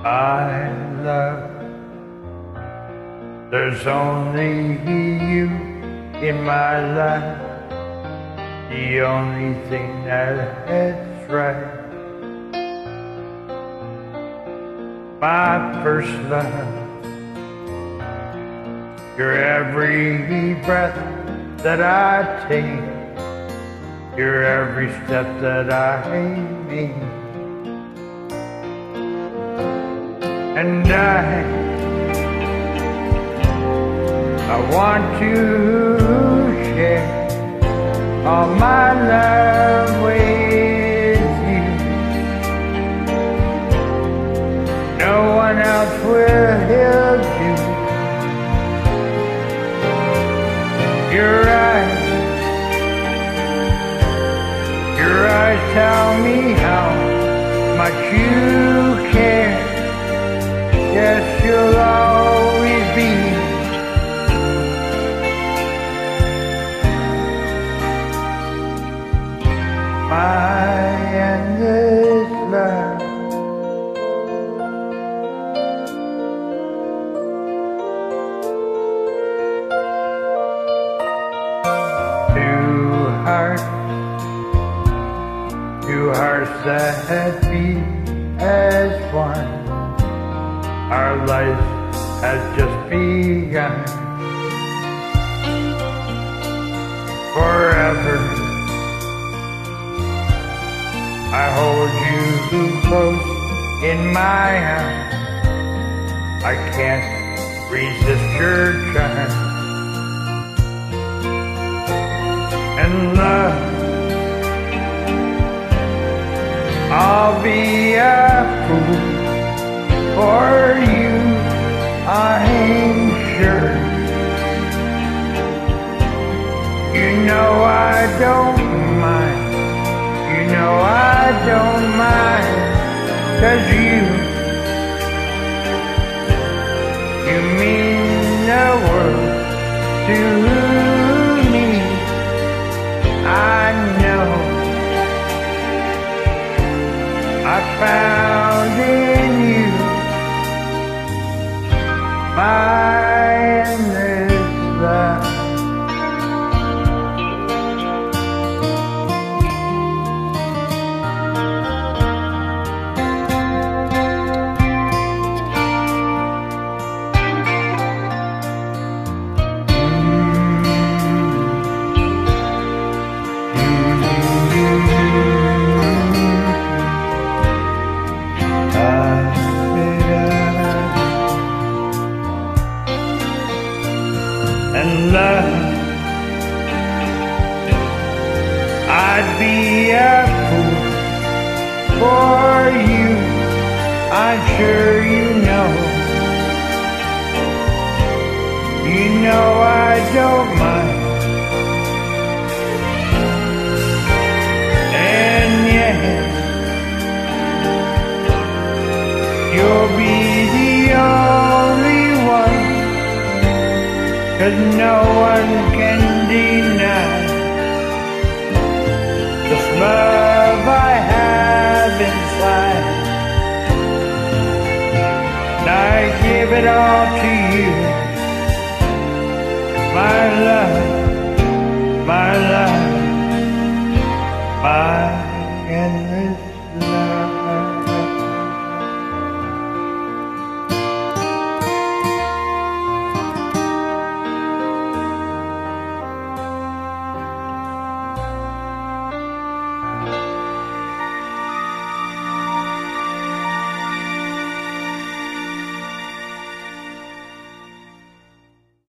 I love. There's only you in my life, the only thing that's right. My first love, you're every breath that I take, you're every step that I make. And I want to share all my love with you. No one else will do. Your eyes tell me how much you care. Yes, you'll always be my endless love. Two hearts that beat as one. Our life has just begun. Forever I hold you close in my arms. I can't resist your charm. And love, I'll be a fool for you, I'm sure. You know I don't mind. You know I don't mind, 'cause you mean the world to me. I know I found in you my endless love. And love, I'd be a fool for you, I'm sure you know. You know I don't mind. And yet you'll be the only one, 'cause no one can deny this love I have inside. And I give it all to you, my love, my love, my endless love.